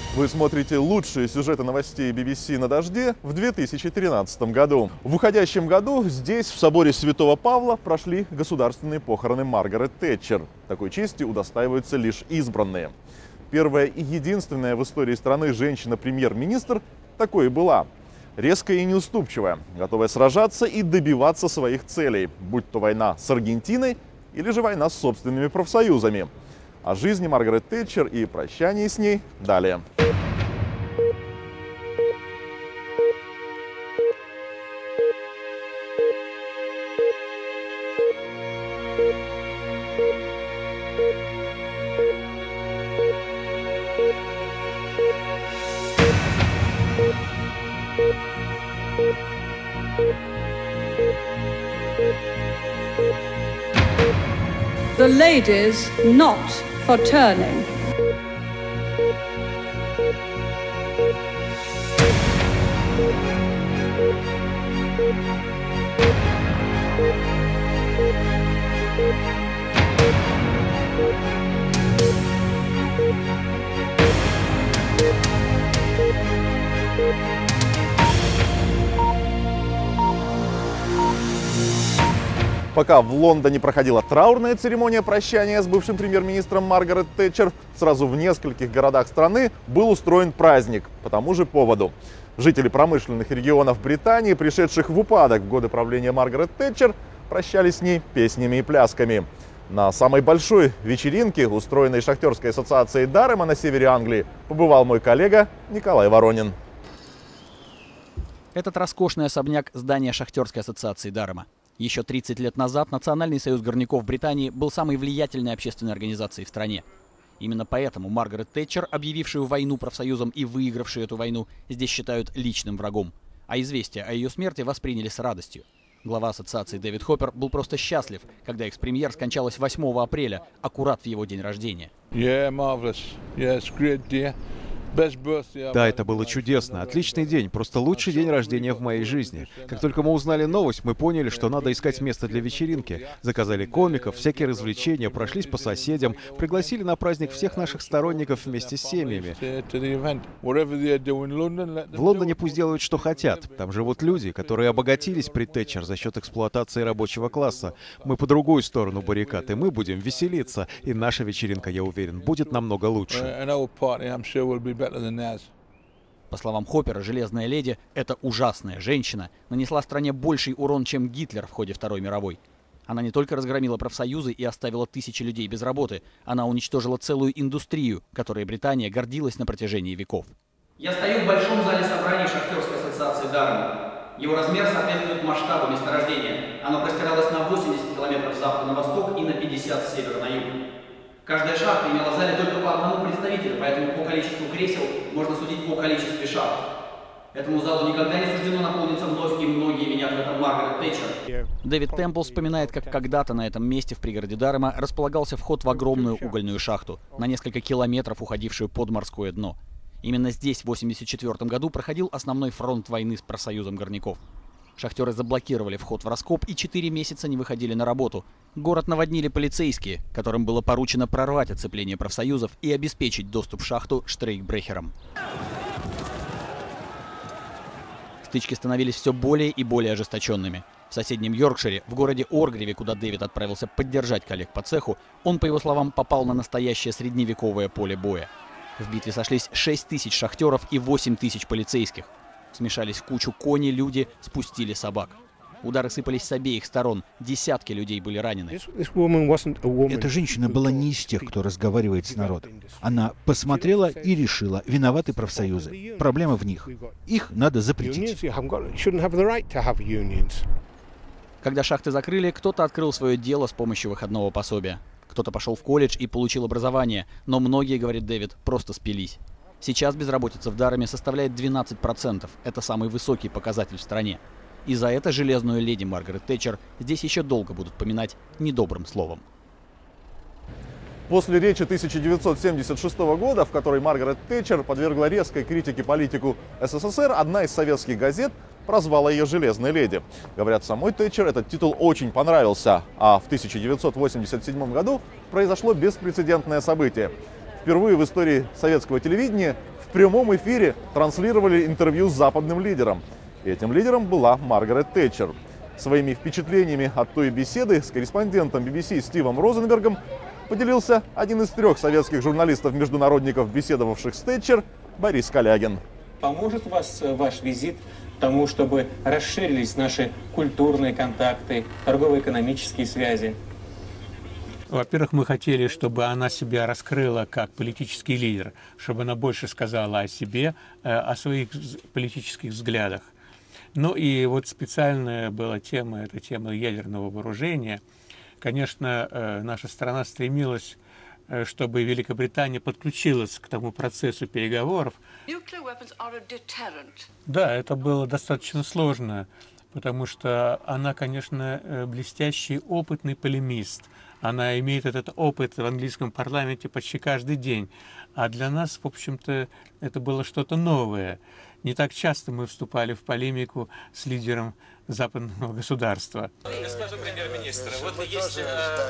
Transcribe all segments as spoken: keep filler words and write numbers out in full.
Вы смотрите лучшие сюжеты новостей би би си на дожде в две тысячи тринадцатом году. В уходящем году здесь, в соборе Святого Павла, прошли государственные похороны Маргарет Тэтчер. Такой чести удостаиваются лишь избранные. Первая и единственная в истории страны женщина-премьер-министр такой и была. Резкая и неуступчивая, готовая сражаться и добиваться своих целей, будь то война с Аргентиной или же война с собственными профсоюзами. О жизни Маргарет Тэтчер и прощании с ней далее. The ladies not for turning. Пока в Лондоне проходила траурная церемония прощания с бывшим премьер-министром Маргарет Тэтчер, сразу в нескольких городах страны был устроен праздник по тому же поводу. Жители промышленных регионов Британии, пришедших в упадок в годы правления Маргарет Тэтчер, прощались с ней песнями и плясками. На самой большой вечеринке, устроенной шахтерской ассоциацией Дарема на севере Англии, побывал мой коллега Николай Воронин. Этот роскошный особняк – здание шахтерской ассоциации Дарема. Еще тридцать лет назад Национальный союз горняков Британии был самой влиятельной общественной организацией в стране. Именно поэтому Маргарет Тэтчер, объявившую войну профсоюзам и выигравшую эту войну, здесь считают личным врагом. А известие о ее смерти восприняли с радостью. Глава ассоциации Дэвид Хоппер был просто счастлив, когда экс-премьер скончалась восьмого апреля, аккурат в его день рождения. Yeah, marvelous. Yes, great day. Да, это было чудесно. Отличный день. Просто лучший день рождения в моей жизни. Как только мы узнали новость, мы поняли, что надо искать место для вечеринки. Заказали комиков, всякие развлечения, прошлись по соседям, пригласили на праздник всех наших сторонников вместе с семьями. В Лондоне пусть делают, что хотят. Там живут люди, которые обогатились при Тэтчер за счет эксплуатации рабочего класса. Мы по другую сторону баррикад, и мы будем веселиться. И наша вечеринка, я уверен, будет намного лучше. По словам Хоппера, «Железная леди» — это ужасная женщина, нанесла стране больший урон, чем Гитлер в ходе Второй мировой. Она не только разгромила профсоюзы и оставила тысячи людей без работы, она уничтожила целую индустрию, которой Британия гордилась на протяжении веков. Я стою в большом зале собраний шахтерской ассоциации Дарема. Его размер соответствует масштабу месторождения. Оно простиралось на восемьдесят километров с запада на восток и на пятьдесят с севера на юг. Каждая шахта имела в зале только по одному представителю, поэтому по количеству кресел можно судить по количеству шахт. Этому залу никогда не суждено наполниться вновь, и многие винят в этом Маргарет Тэтчер. Дэвид Темпл вспоминает, как когда-то на этом месте в пригороде Дарема располагался вход в огромную угольную шахту, на несколько километров уходившую под морское дно. Именно здесь в восемьдесят четвёртом году проходил основной фронт войны с профсоюзом горняков. Шахтеры заблокировали вход в раскоп и четыре месяца не выходили на работу. Город наводнили полицейские, которым было поручено прорвать оцепление профсоюзов и обеспечить доступ в шахту штрейкбрехерам. Стычки становились все более и более ожесточенными. В соседнем Йоркшире, в городе Оргриве, куда Дэвид отправился поддержать коллег по цеху, он, по его словам, попал на настоящее средневековое поле боя. В битве сошлись шесть тысяч шахтеров и восемь тысяч полицейских. Смешались в кучу кони, люди, спустили собак. Удары сыпались с обеих сторон, десятки людей были ранены. Эта женщина была не из тех, кто разговаривает с народом. Она посмотрела и решила, виноваты профсоюзы. Проблема в них. Их надо запретить. Когда шахты закрыли, кто-то открыл свое дело с помощью выходного пособия. Кто-то пошел в колледж и получил образование, но многие, говорит Дэвид, просто спились. Сейчас безработица в Дареме составляет двенадцать процентов. Это самый высокий показатель в стране. И за это железную леди Маргарет Тэтчер здесь еще долго будут поминать недобрым словом. После речи тысяча девятьсот семьдесят шестого года, в которой Маргарет Тэтчер подвергла резкой критике политику эс эс эс эр, одна из советских газет прозвала ее «Железной леди». Говорят, самой Тэтчер этот титул очень понравился, а в тысяча девятьсот восемьдесят седьмом году произошло беспрецедентное событие. впервые в истории советского телевидения в прямом эфире транслировали интервью с западным лидером. И этим лидером была Маргарет Тэтчер. Своими впечатлениями от той беседы с корреспондентом би би си Стивом Розенбергом поделился один из трех советских журналистов-международников, беседовавших с Тэтчер, Борис Калягин. Поможет вас ваш визит тому, чтобы расширились наши культурные контакты, торгово-экономические связи? Во-первых, мы хотели, чтобы она себя раскрыла как политический лидер, чтобы она больше сказала о себе, о своих политических взглядах. Ну и вот специальная была тема, это тема ядерного вооружения. Конечно, наша страна стремилась, чтобы Великобритания подключилась к тому процессу переговоров. Да, это было достаточно сложно, потому что она, конечно, блестящий, опытный полемист. Она имеет этот опыт в английском парламенте почти каждый день. А для нас, в общем-то, это было что-то новое. Не так часто мы вступали в полемику с лидером западного государства. Госпожа премьер-министр, вот есть...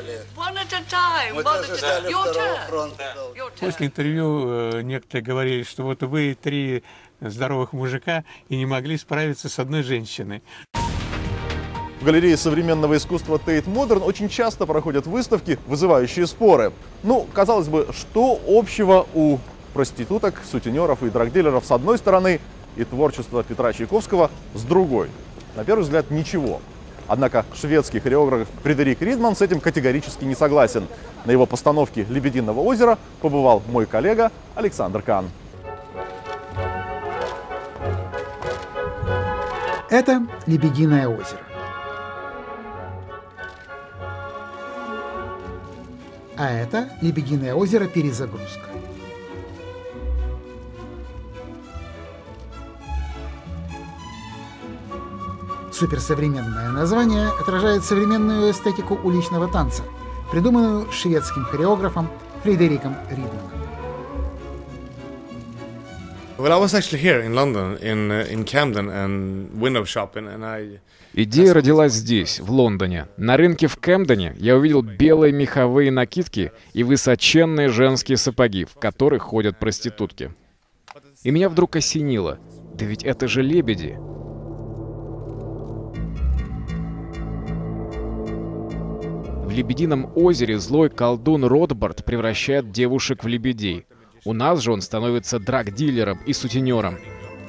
После интервью некоторые говорили, что вот вы три здоровых мужика и не могли справиться с одной женщиной. В галерее современного искусства Тейт Модерн очень часто проходят выставки, вызывающие споры. Ну, казалось бы, что общего у проституток, сутенеров и драгдилеров с одной стороны и творчества Петра Чайковского с другой? На первый взгляд, ничего. Однако шведский хореограф Фредерик Ридман с этим категорически не согласен. На его постановке «Лебединого озера» побывал мой коллега Александр Кан. Это «Лебединое озеро». А это «Лебединое озеро. Перезагрузка». Суперсовременное название отражает современную эстетику уличного танца, придуманную шведским хореографом Фредериком Ридманом. Well, I was actually here in London, in uh, in Camden and window shopping, and I. Идея родилась здесь, в Лондоне. На рынке в Кэмдене я увидел белые меховые накидки и высоченные женские сапоги, в которых ходят проститутки. И меня вдруг осенило. Да ведь это же лебеди. В «Лебедином озере» злой колдун Ротбард превращает девушек в лебедей. У нас же он становится драг-дилером и сутенером.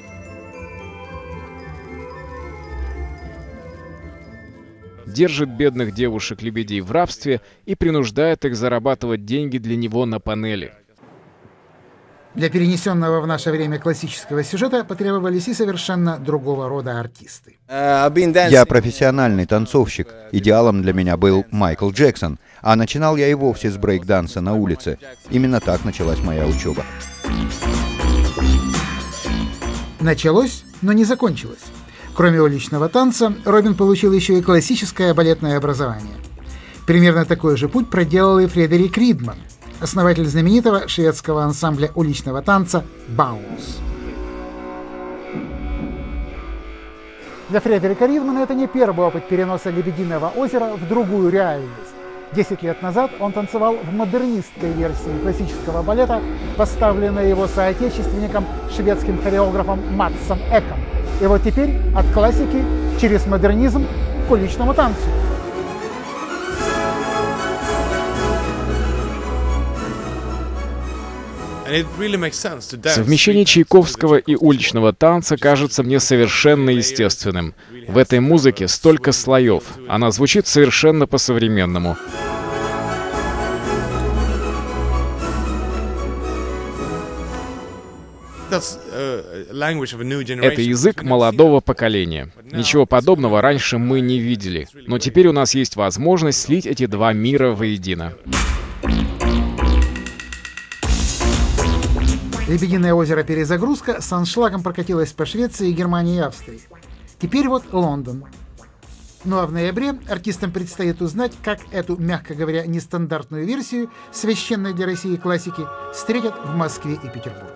Держит бедных девушек-лебедей в рабстве и принуждает их зарабатывать деньги для него на панели. Для перенесенного в наше время классического сюжета потребовались и совершенно другого рода артисты. Я профессиональный танцовщик. Идеалом для меня был Майкл Джексон. А начинал я и вовсе с брейк-данса на улице. Именно так началась моя учеба. Началось, но не закончилось. Кроме уличного танца, Робин получил еще и классическое балетное образование. Примерно такой же путь проделал и Фредерик Ридман, основатель знаменитого шведского ансамбля уличного танца «Баунс». Для Фредерика Ридмана это не первый опыт переноса «Лебединого озера» в другую реальность. Десять лет назад он танцевал в модернистской версии классического балета, поставленной его соотечественником, шведским хореографом Матсом Эком. И вот теперь от классики через модернизм к уличному танцу. Совмещение Чайковского и уличного танца кажется мне совершенно естественным. В этой музыке столько слоев. Она звучит совершенно по-современному. Это язык молодого поколения. Ничего подобного раньше мы не видели. Но теперь у нас есть возможность слить эти два мира воедино. «Лебединое озеро. Перезагрузка» с аншлагом прокатилась по Швеции, Германии и Австрии. Теперь вот Лондон. Ну а в ноябре артистам предстоит узнать, как эту, мягко говоря, нестандартную версию священной для России классики встретят в Москве и Петербурге.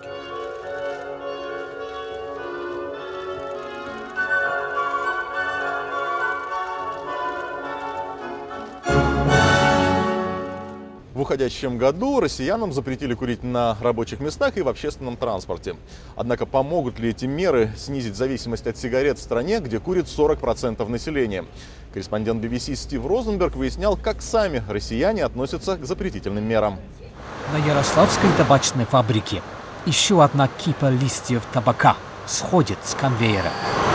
В уходящем году россиянам запретили курить на рабочих местах и в общественном транспорте. Однако помогут ли эти меры снизить зависимость от сигарет в стране, где курит сорок процентов населения? Корреспондент би би си Стив Розенберг выяснял, как сами россияне относятся к запретительным мерам. На Ярославской табачной фабрике еще одна кипа листьев табака сходит с конвейера.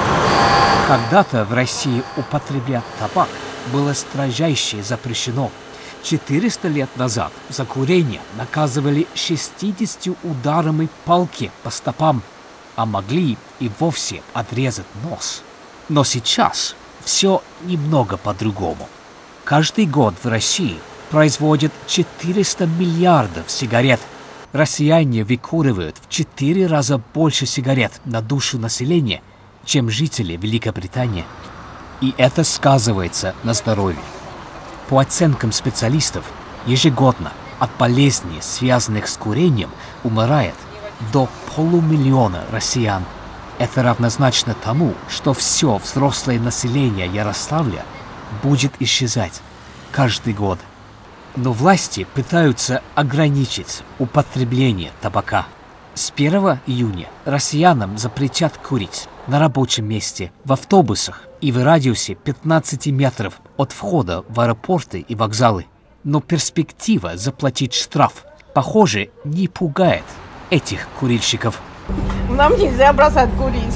Когда-то в России употреблять табак было строжайше запрещено. четыреста лет назад за курение наказывали шестьюдесятью ударами палки по стопам, а могли и вовсе отрезать нос. Но сейчас все немного по-другому. Каждый год в России производят четыреста миллиардов сигарет. Россияне выкуривают в четыре раза больше сигарет на душу населения, чем жители Великобритании. И это сказывается на здоровье. По оценкам специалистов, ежегодно от болезней, связанных с курением, умирает до полумиллиона россиян. Это равнозначно тому, что все взрослое население Ярославля будет исчезать каждый год. Но власти пытаются ограничить употребление табака. С первого июня россиянам запретят курить на рабочем месте, в автобусах и в радиусе пятнадцати метров от входа в аэропорты и вокзалы. Но перспектива заплатить штраф, похоже, не пугает этих курильщиков. Нам нельзя бросать курить.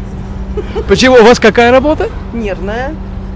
Почему? У вас какая работа? Нервная.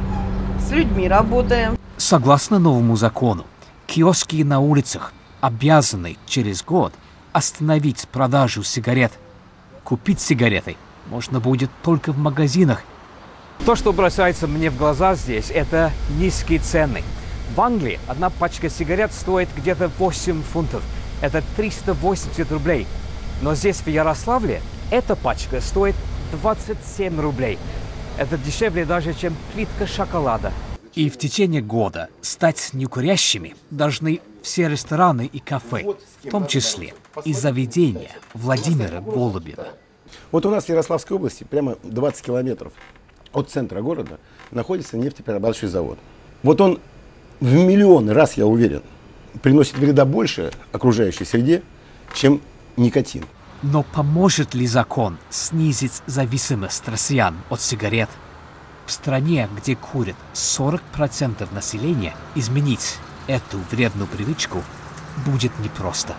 С людьми работаем. Согласно новому закону, киоски на улицах обязаны через год остановить продажу сигарет. Купить сигареты можно будет только в магазинах. То, что бросается мне в глаза здесь, это низкие цены. В Англии одна пачка сигарет стоит где-то восемь фунтов. Это триста восемьдесят рублей. Но здесь, в Ярославле, эта пачка стоит двадцать семь рублей. Это дешевле даже, чем плитка шоколада. И в течение года стать некурящими должны все рестораны и кафе, в том числе и заведения Владимира Голубева. Вот у нас в Ярославской области, прямо двадцать километров от центра города, находится нефтеперерабатывающий завод. Вот он в миллионы раз, я уверен, приносит вреда больше окружающей среде, чем никотин. Но поможет ли закон снизить зависимость россиян от сигарет? В стране, где курят сорок процентов населения, изменить эту вредную привычку будет непросто.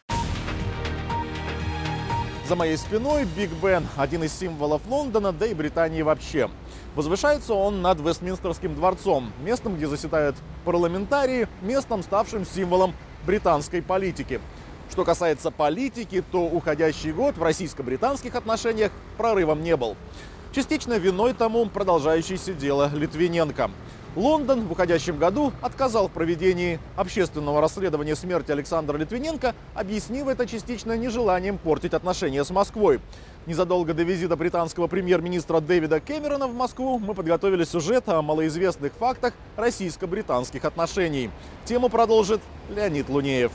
За моей спиной Биг Бен, один из символов Лондона, да и Британии вообще. Возвышается он над Вестминстерским дворцом, местом, где заседают парламентарии, местом, ставшим символом британской политики. Что касается политики, то уходящий год в российско-британских отношениях прорывом не был. Частично виной тому продолжающееся дело Литвиненко. Лондон в уходящем году отказал в проведении общественного расследования смерти Александра Литвиненко, объяснив это частично нежеланием портить отношения с Москвой. Незадолго до визита британского премьер-министра Дэвида Кэмерона в Москву мы подготовили сюжет о малоизвестных фактах российско-британских отношений. Тему продолжит Леонид Лунеев.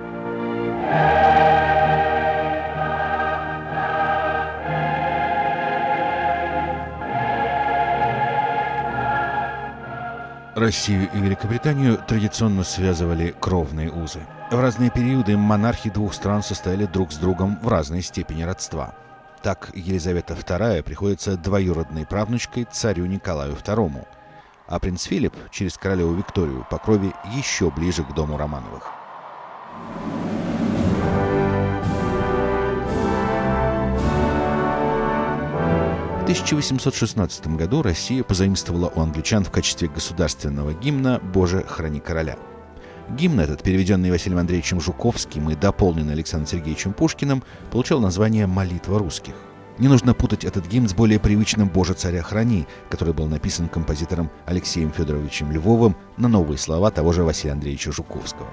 Россию и Великобританию традиционно связывали кровные узы. В разные периоды монархи двух стран состояли друг с другом в разной степени родства. Так Елизавета вторая приходится двоюродной правнучкой царю Николаю второму, а принц Филипп через королеву Викторию по крови еще ближе к дому Романовых. В тысяча восемьсот шестнадцатом году Россия позаимствовала у англичан в качестве государственного гимна «Боже, храни короля». Гимн этот, переведенный Василием Андреевичем Жуковским и дополненный Александром Сергеевичем Пушкиным, получил название «Молитва русских». Не нужно путать этот гимн с более привычным «Боже, царя храни», который был написан композитором Алексеем Федоровичем Львовым на новые слова того же Василия Андреевича Жуковского.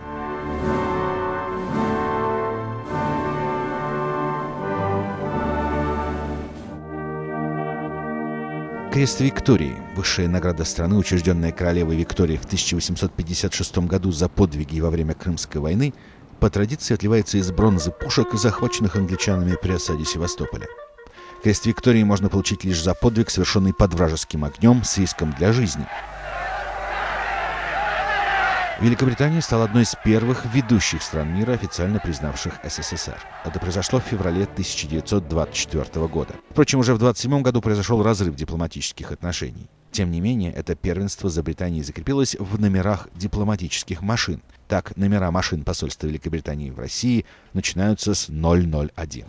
Крест Виктории, высшая награда страны, учрежденная королевой Викторией в тысяча восемьсот пятьдесят шестом году за подвиги во время Крымской войны, по традиции отливается из бронзы пушек, захваченных англичанами при осаде Севастополя. Крест Виктории можно получить лишь за подвиг, совершенный под вражеским огнем с риском для жизни. Великобритания стала одной из первых ведущих стран мира, официально признавших СССР. Это произошло в феврале тысяча девятьсот двадцать четвёртого года. Впрочем, уже в двадцать седьмом году произошел разрыв дипломатических отношений. Тем не менее, это первенство за Британией закрепилось в номерах дипломатических машин. Так, номера машин посольства Великобритании в России начинаются с ноль ноль один.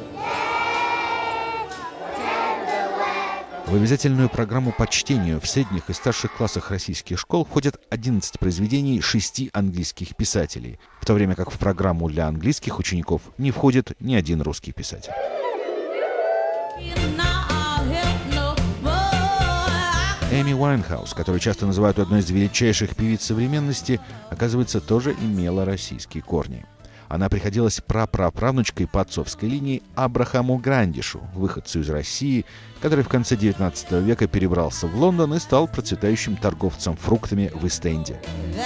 В обязательную программу по чтению в средних и старших классах российских школ входят одиннадцать произведений шести английских писателей, в то время как в программу для английских учеников не входит ни один русский писатель. Эми Уайнхаус, которую часто называют одной из величайших певиц современности, оказывается, тоже имела российские корни. Она приходилась прапраправнучкой по отцовской линии Абрахаму Грандишу, выходцу из России, который в конце девятнадцатого века перебрался в Лондон и стал процветающим торговцем фруктами в Ист-Энде.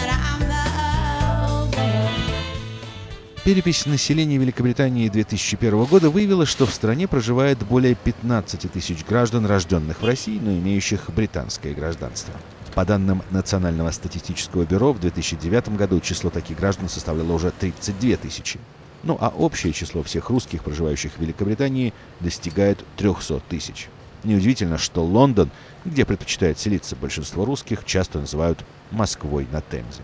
Перепись населения Великобритании две тысячи первого года выявила, что в стране проживает более пятнадцати тысяч граждан, рожденных в России, но имеющих британское гражданство. По данным Национального статистического бюро, в две тысячи девятом году число таких граждан составляло уже тридцать две тысячи. Ну а общее число всех русских, проживающих в Великобритании, достигает трёхсот тысяч. Неудивительно, что Лондон, где предпочитает селиться большинство русских, часто называют Москвой на Темзе.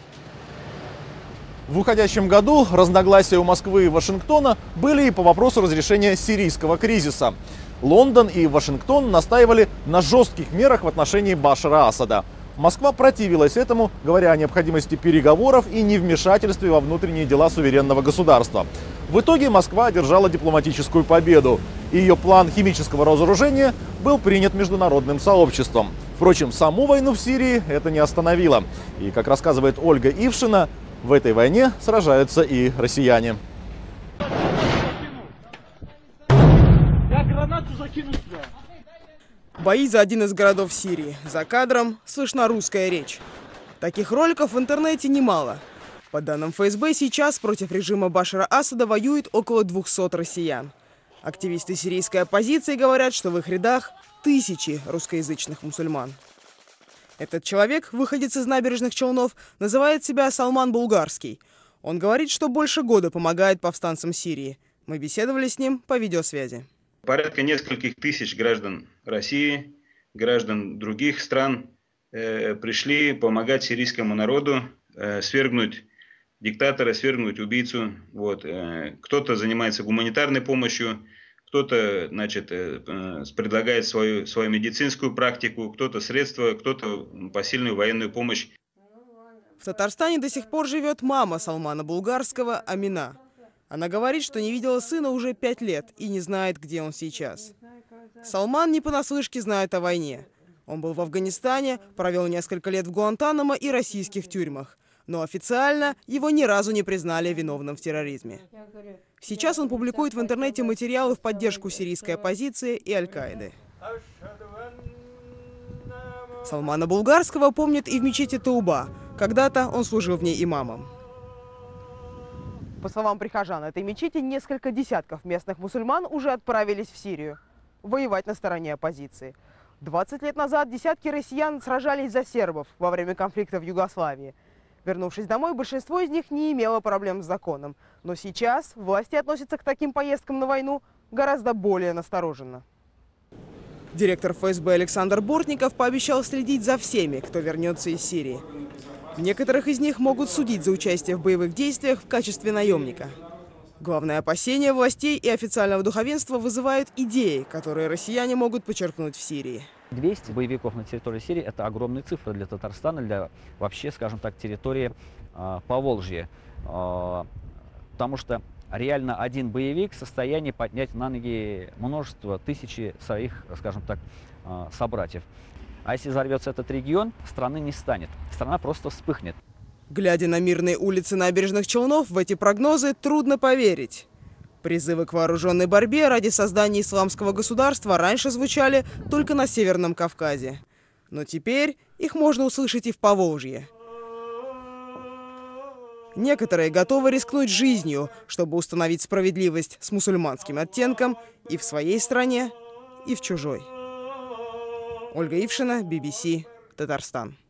В уходящем году разногласия у Москвы и Вашингтона были и по вопросу разрешения сирийского кризиса. Лондон и Вашингтон настаивали на жестких мерах в отношении Башара Асада. Москва противилась этому, говоря о необходимости переговоров и невмешательстве во внутренние дела суверенного государства. В итоге Москва одержала дипломатическую победу, и ее план химического разоружения был принят международным сообществом. Впрочем, саму войну в Сирии это не остановило. И, как рассказывает Ольга Ившина, в этой войне сражаются и россияне. Бои за один из городов Сирии. За кадром слышна русская речь. Таких роликов в интернете немало. По данным эф эс бэ, сейчас против режима Башара Асада воюет около двухсот россиян. Активисты сирийской оппозиции говорят, что в их рядах тысячи русскоязычных мусульман. Этот человек, выходец из набережных Челнов, называет себя Салман Булгарский. Он говорит, что больше года помогает повстанцам Сирии. Мы беседовали с ним по видеосвязи. Порядка нескольких тысяч граждан России, граждан других стран э, пришли помогать сирийскому народу э, свергнуть диктатора, свергнуть убийцу. Вот. Э, кто-то занимается гуманитарной помощью, кто-то, значит, э, э, предлагает свою, свою медицинскую практику, кто-то средства, кто-то посильную военную помощь. В Татарстане до сих пор живет мама Салмана Булгарского, Амина. Она говорит, что не видела сына уже пять лет и не знает, где он сейчас. Салман не понаслышке знает о войне. Он был в Афганистане, провел несколько лет в Гуантанамо и российских тюрьмах. Но официально его ни разу не признали виновным в терроризме. Сейчас он публикует в интернете материалы в поддержку сирийской оппозиции и Аль-Каиды. Салмана Булгарского помнят и в мечети Тауба. Когда-то он служил в ней имамом. По словам прихожан этой мечети, несколько десятков местных мусульман уже отправились в Сирию воевать на стороне оппозиции. двадцать лет назад десятки россиян сражались за сербов во время конфликта в Югославии. Вернувшись домой, большинство из них не имело проблем с законом. Но сейчас власти относятся к таким поездкам на войну гораздо более настороженно. Директор эф эс бэ Александр Бортников пообещал следить за всеми, кто вернется из Сирии. Некоторых из них могут судить за участие в боевых действиях в качестве наемника. Главное опасение властей и официального духовенства вызывают идеи, которые россияне могут почерпнуть в Сирии. двести боевиков на территории Сирии – это огромная цифра для Татарстана, для вообще, скажем так, территории э, Поволжья. Э, потому что реально один боевик в состоянии поднять на ноги множество, тысячи своих, скажем так, э, собратьев. А если взорвется этот регион, страны не станет. Страна просто вспыхнет. Глядя на мирные улицы набережных Челнов, в эти прогнозы трудно поверить. Призывы к вооруженной борьбе ради создания исламского государства раньше звучали только на Северном Кавказе. Но теперь их можно услышать и в Поволжье. Некоторые готовы рискнуть жизнью, чтобы установить справедливость с мусульманским оттенком и в своей стране, и в чужой. Ольга Ившина, би би си, Татарстан.